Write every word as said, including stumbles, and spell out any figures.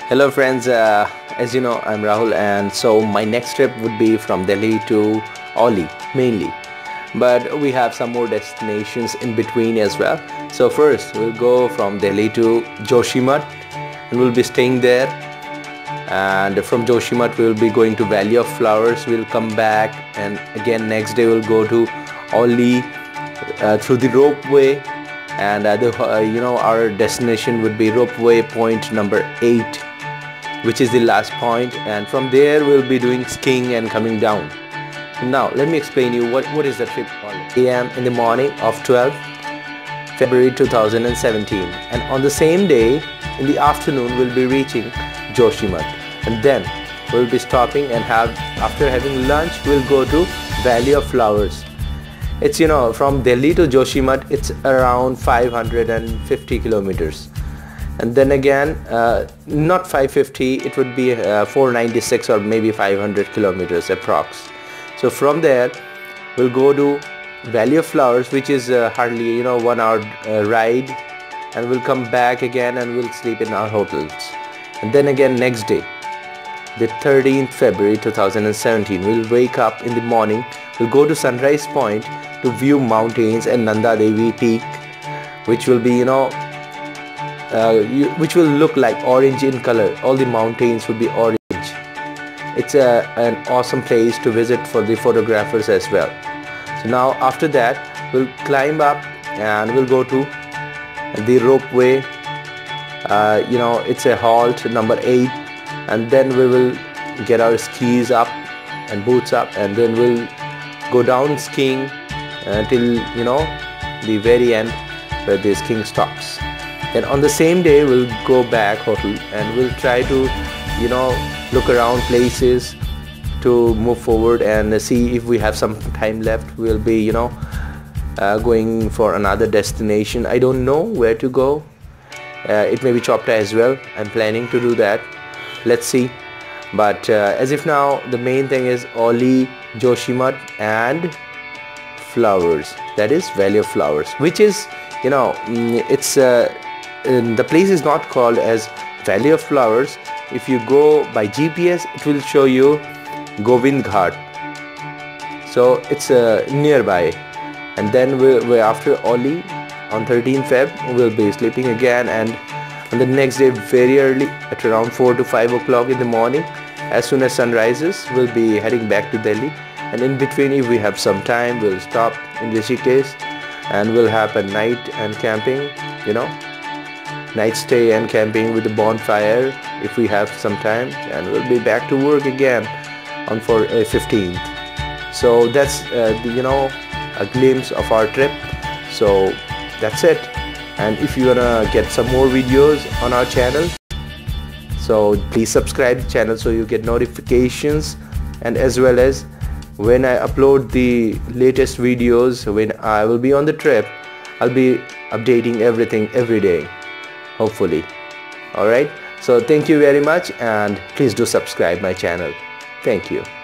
Hello friends, uh, as you know I'm Rahul, and so my next trip would be from Delhi to Auli mainly, but we have some more destinations in between as well. So first we'll go from Delhi to Joshimath and we'll be staying there, and from Joshimath we'll be going to Valley of Flowers. We'll come back and again next day we'll go to Auli uh, through the ropeway, and uh, the, uh, you know our destination would be ropeway point number eight, which is the last point, and from there we'll be doing skiing and coming down. Now let me explain you what, what is the trip called. A M in the morning of twelfth February two thousand seventeen, and on the same day in the afternoon we'll be reaching Joshimath, and then we'll be stopping and have after having lunch we'll go to Valley of Flowers. It's you know from Delhi to Joshimath it's around five hundred fifty kilometers, and then again uh, not five fifty, it would be uh, four ninety-six or maybe five hundred kilometers approx. So from there we'll go to Valley of Flowers, which is uh, hardly you know one hour uh, ride, and we'll come back again and we'll sleep in our hotels. And then again next day, the thirteenth February two thousand seventeen, we'll wake up in the morning, we'll go to Sunrise Point to view mountains and Nanda Devi Peak, which will be you know Uh, you, which will look like orange in color. All the mountains will be orange. It's a, an awesome place to visit for the photographers as well. So now after that we'll climb up and we'll go to the ropeway. Uh, you know it's a halt number eight, and then we will get our skis up and boots up, and then we'll go down skiing until you know the very end where the skiing stops. Then on the same day we'll go back hotel and we'll try to you know look around places to move forward and see if we have some time left. We'll be you know uh, going for another destination. I don't know where to go. Uh, it may be Chopta as well. I'm planning to do that. Let's see. But uh, as if now the main thing is Auli, Joshimath and Flowers. That is Valley of Flowers, which is you know it's uh, the place is not called as Valley of Flowers. If you go by G P S it will show you Govt. So it's uh, nearby, and then we we're after Auli on thirteenth February we'll be sleeping again, and on the next day very early at around four to five o'clock in the morning, as soon as sun rises we'll be heading back to Delhi, and in between if we have some time we'll stop in Rishikesh and we'll have a night and camping, you know night stay and camping with the bonfire if we have some time, and we'll be back to work again on for uh, fifteenth. So that's uh, the, you know a glimpse of our trip. So that's it, and if you wanna get some more videos on our channel, so please subscribe the channel so you get notifications, and as well as when I upload the latest videos when I will be on the trip, I'll be updating everything every day, hopefully. Alright, so thank you very much, and please do subscribe my channel. Thank you.